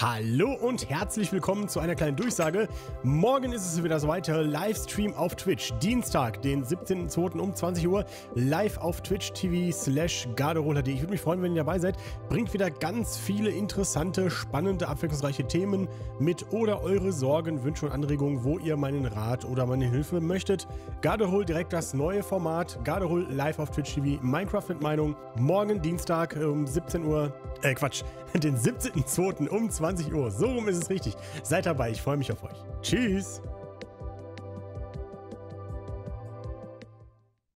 Hallo und herzlich willkommen zu einer kleinen Durchsage. Morgen ist es wieder soweit, Livestream auf Twitch. Dienstag, den 17.02. um 20 Uhr, live auf Twitch TV/garderola.de. Ich würde mich freuen, wenn ihr dabei seid. Bringt wieder ganz viele interessante, spannende, abwechslungsreiche Themen mit oder eure Sorgen, Wünsche und Anregungen, wo ihr meinen Rat oder meine Hilfe möchtet. Garderol, direkt das neue Format. Garderol live auf Twitch TV. Minecraft mit Meinung. Morgen Dienstag um 17 Uhr. Den 17.02. um 20 Uhr. So rum ist es richtig. Seid dabei, ich freue mich auf euch. Tschüss!